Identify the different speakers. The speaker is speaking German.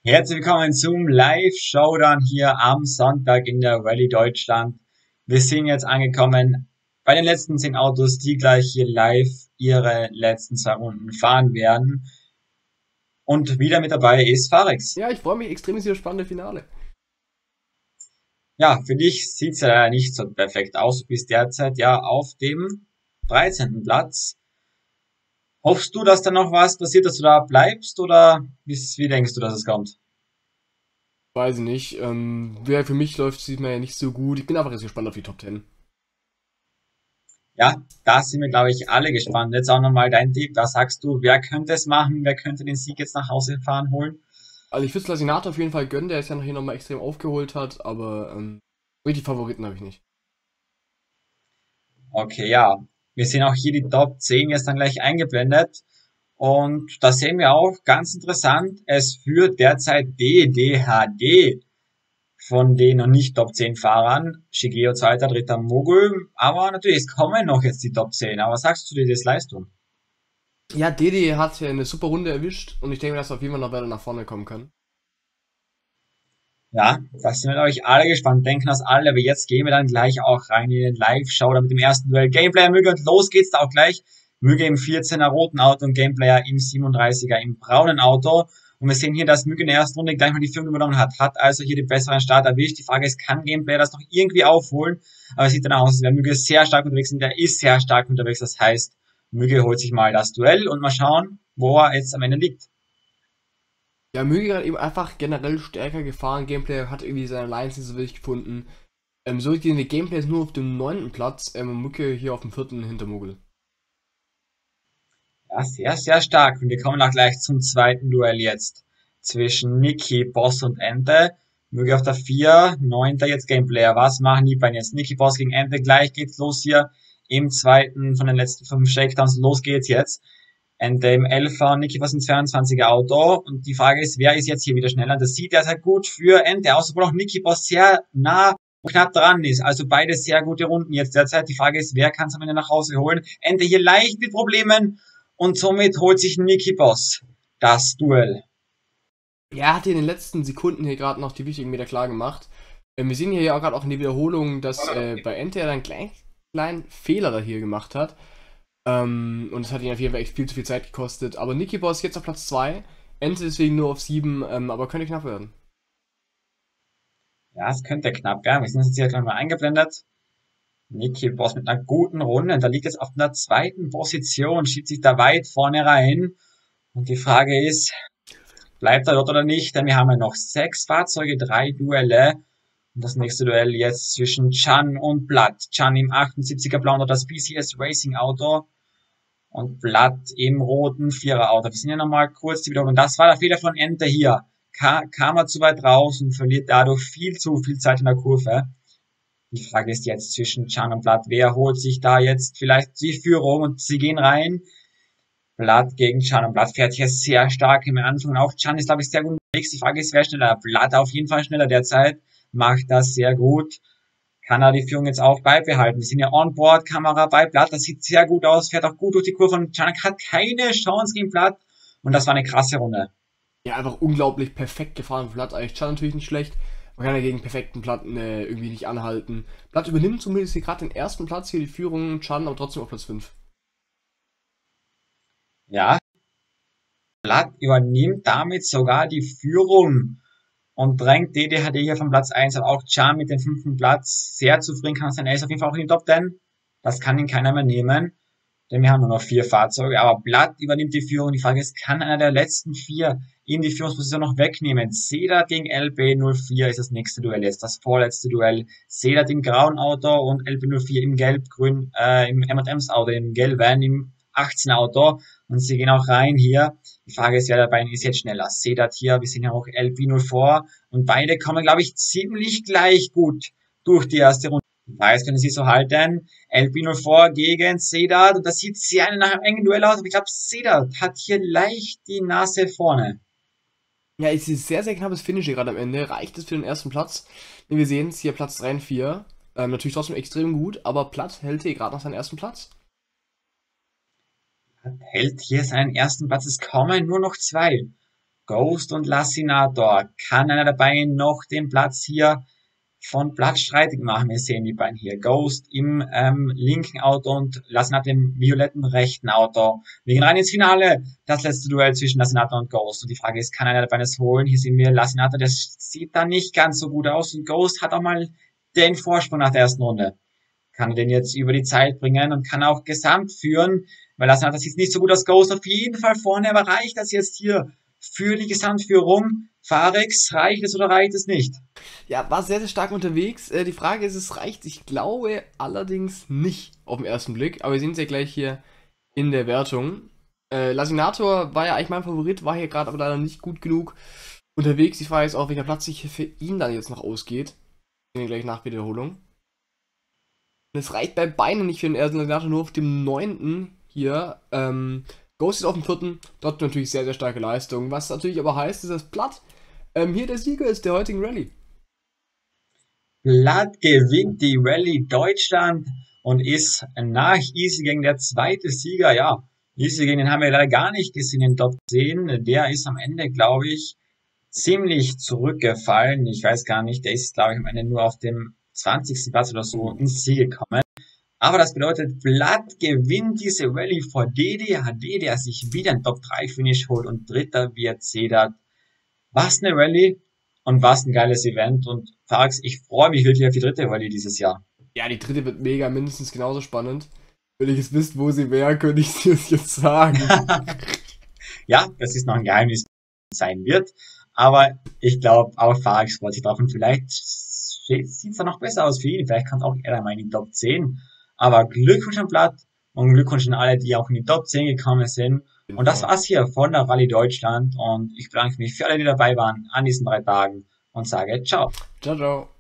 Speaker 1: Herzlich willkommen zum Live-Showdown hier am Sonntag in der Rallye Deutschland. Wir sind jetzt angekommen bei den letzten 10 Autos, die gleich hier live ihre letzten 2 Runden fahren werden. Und wieder mit dabei ist Farex.
Speaker 2: Ja, ich freue mich extrem auf das spannende Finale.
Speaker 1: Ja, für dich sieht's ja nicht so perfekt aus. Du bist derzeit ja auf dem 13. Platz. Hoffst du, dass da noch was passiert, dass du da bleibst oder wie denkst du, dass es kommt?
Speaker 2: Weiß ich nicht. Für mich läuft es diesmal ja nicht so gut. Ich bin einfach jetzt gespannt auf die Top 10.
Speaker 1: Ja, da sind wir, glaube ich, alle gespannt. Jetzt auch nochmal dein Tipp. Was sagst du? Wer könnte es machen? Wer könnte den Sieg jetzt nach Hause fahren holen?
Speaker 2: Also ich würde es Lasinato auf jeden Fall gönnen, der es ja hier nochmal extrem aufgeholt hat, aber richtig Favoriten habe ich nicht.
Speaker 1: Okay, ja. Wir sehen auch hier die Top 10 jetzt dann gleich eingeblendet. Und da sehen wir auch, ganz interessant, es führt derzeit DDHD von den noch nicht Top 10 Fahrern. Shigeo zweiter, dritter Mogul. Aber natürlich, es kommen noch jetzt die Top 10. Aber was sagst du dir das Leistung?
Speaker 2: Ja, Dede hat ja eine super Runde erwischt und ich denke, dass er auf jeden Fall noch weiter nach vorne kommen kann.
Speaker 1: Ja, das sind wir, glaube ich, alle gespannt, denken das alle, aber jetzt gehen wir dann gleich auch rein in den Live-Show mit dem ersten Duell. Gameplayer Müge und los geht's da auch gleich. Müge im 14er roten Auto und Gameplayer im 37er im braunen Auto. Und wir sehen hier, dass Müge in der ersten Runde gleich mal die Führung übernommen hat also hier den besseren Start erwischt. Die Frage ist, kann Gameplayer das noch irgendwie aufholen? Aber es sieht danach aus, als wäre Müge sehr stark unterwegs und der ist sehr stark unterwegs. Das heißt, Müge holt sich mal das Duell und mal schauen, wo er jetzt am Ende liegt.
Speaker 2: Ja, Möge hat eben einfach generell stärker gefahren. Gameplay hat irgendwie seine Lines nicht so wirklich gefunden. So gehen die Gameplays nur auf dem 9. Platz, Mücke hier auf dem 4. hinter Mogul.
Speaker 1: Ja, sehr, sehr stark. Und wir kommen auch gleich zum zweiten Duell jetzt. Zwischen Niki, Boss und Ente. Möge auf der 4, 9. jetzt Gameplayer. Was machen die beiden jetzt? Niki, Boss gegen Ente. Gleich geht's los hier im zweiten von den letzten 5 Shakedowns. Los geht's jetzt. Ente im 11er, Niki Boss im 22er Auto. Und die Frage ist, wer ist jetzt hier wieder schneller? Das sieht derzeit gut für Ente aus, obwohl auch Niki Boss sehr nah und knapp dran ist. Also beide sehr gute Runden jetzt derzeit. Die Frage ist, wer kann es am Ende nach Hause holen? Ente hier leicht mit Problemen. Und somit holt sich Nicky Boss das Duell.
Speaker 2: Ja, er hat hier in den letzten Sekunden hier gerade noch die wichtigen Meter klar gemacht. Wir sehen hier ja gerade auch in der Wiederholung, dass bei Ente er einen kleinen Fehler da hier gemacht hat. Und das hat ihn auf jeden Fall echt viel zu viel Zeit gekostet. Aber Nicky Boss jetzt auf Platz 2, Ente deswegen nur auf 7, aber könnte knapp werden.
Speaker 1: Ja, es könnte knapp werden. Wir sind jetzt hier gleich mal eingeblendet. Nicky Boss mit einer guten Runde. Und da liegt jetzt auf einer zweiten Position, schiebt sich da weit vorne rein. Und die Frage ist, bleibt er dort oder nicht? Denn wir haben ja noch 6 Fahrzeuge, 3 Duelle. Und das nächste Duell jetzt zwischen Chan und Blatt. Chan im 78er blauen oder das BCS Racing Auto. Und Blatt im roten Viererauto. Wir sind ja nochmal kurz die Wiederholung. Das war der Fehler von Ente hier. Kam er zu weit raus und verliert dadurch viel zu viel Zeit in der Kurve. Die Frage ist jetzt zwischen Can und Blatt. Wer holt sich da jetzt vielleicht die Führung und sie gehen rein? Blatt gegen Can und Blatt fährt hier sehr stark im Anfang. Auch Can ist, glaube ich, sehr gut unterwegs. Die Frage ist, wer schneller? Blatt auf jeden Fall schneller derzeit. Macht das sehr gut. Kann er die Führung jetzt auch beibehalten? Wir sind ja Onboard-Kamera bei Blatt. Das sieht sehr gut aus. Fährt auch gut durch die Kurve. Und Canek hat keine Chance gegen Blatt. Und das war eine krasse Runde.
Speaker 2: Ja, einfach unglaublich perfekt gefahren. Blatt eigentlich Chan natürlich nicht schlecht. Man kann ja gegen perfekten Platten irgendwie nicht anhalten. Blatt übernimmt zumindest hier gerade den ersten Platz, hier die Führung. Chan aber trotzdem auf Platz 5.
Speaker 1: Ja, Blatt übernimmt damit sogar die Führung und drängt DDHD hier vom Platz 1, aber auch Can mit dem 5. Platz sehr zufrieden kann sein. Er ist auf jeden Fall auch in den Top 10. Das kann ihn keiner mehr nehmen, denn wir haben nur noch 4 Fahrzeuge. Aber Blatt übernimmt die Führung. Die Frage ist, kann einer der letzten 4 ihm die Führungsposition noch wegnehmen? Sedat gegen LB04 ist das nächste Duell jetzt, das vorletzte Duell. Sedat im grauen Auto und LB04 im gelb-grün, im M&M's Auto, im gelben, im 18 Auto. Und sie gehen auch rein hier. Die Frage ist, wer dabei ist jetzt schneller. Sedat hier, wir sehen ja auch LB04 und beide kommen, glaube ich, ziemlich gleich gut durch die erste Runde. Weiß können sie so halten. LB04 gegen Sedat und das sieht sehr nach einem engen Duell aus, aber ich glaube, Sedat hat hier leicht die Nase vorne.
Speaker 2: Ja, es ist sehr, sehr knappes Finish hier gerade am Ende. Reicht es für den ersten Platz? Wir sehen es hier Platz 3 und 4. Natürlich trotzdem extrem gut, aber Platt hält hier gerade noch seinen ersten Platz.
Speaker 1: Hält hier seinen ersten Platz. Es kommen nur noch 2. Ghost und Lassinator. Kann einer dabei noch den Platz hier von Platz streitig machen? Wir sehen die beiden hier. Ghost im linken Auto und Lassinator im violetten rechten Auto. Wir gehen rein ins Finale. Das letzte Duell zwischen Lassinator und Ghost. Und die Frage ist, kann einer dabei das holen? Hier sehen wir Lassinator, der sieht da nicht ganz so gut aus. Und Ghost hat auch mal den Vorsprung nach der ersten Runde. Kann den jetzt über die Zeit bringen und kann auch Gesamt führen, weil Lassinator sieht nicht so gut aus. Ghost auf jeden Fall vorne, aber reicht das jetzt hier für die Gesamtführung? Farex, reicht es oder reicht es nicht?
Speaker 2: Ja, war sehr, sehr stark unterwegs. Die Frage ist, es reicht. Ich glaube allerdings nicht auf den ersten Blick. Aber wir sehen es ja gleich hier in der Wertung. Lassinator war ja eigentlich mein Favorit, war hier gerade aber leider nicht gut genug unterwegs. Ich weiß auch, welcher Platz sich für ihn dann jetzt noch ausgeht. Sehen wir gleich nach Wiederholung. Und es reicht bei beiden nicht für den ersten Lassinator, nur auf dem 9. hier. Ghost ist auf dem 4. Dort natürlich sehr, sehr starke Leistung. Was natürlich aber heißt, ist das Platt hier der Sieger ist der heutigen Rallye.
Speaker 1: Platt gewinnt die Rallye Deutschland und ist nach Easygang der zweite Sieger. Ja, Easygang, den haben wir leider gar nicht gesehen in Top 10. Der ist am Ende, glaube ich, ziemlich zurückgefallen. Ich weiß gar nicht, der ist, glaube ich, am Ende nur auf dem 20. Platz oder so ins Ziel gekommen. Aber das bedeutet, Platt gewinnt diese Rallye vor DDHD, der sich wieder ein Top 3 Finish holt und dritter wird Sedat. Was eine Rallye und was ein geiles Event. Und Fax, ich freue mich wirklich auf die dritte Rallye dieses Jahr.
Speaker 2: Ja, die dritte wird mega, mindestens genauso spannend. Wenn ich es wisst, wo sie wäre, könnte ich es jetzt sagen.
Speaker 1: Ja, das ist noch ein Geheimnis, was sein wird. Aber ich glaube, auch Fax freut sich drauf. Und vielleicht sieht es dann noch besser aus für ihn. Vielleicht kommt auch er mal in die Top 10. Aber Glückwunsch an Platt und Glückwunsch an alle, die auch in die Top 10 gekommen sind. Und das war's hier von der Rallye Deutschland und ich bedanke mich für alle, die dabei waren an diesen 3 Tagen und sage ciao.
Speaker 2: Ciao, ciao.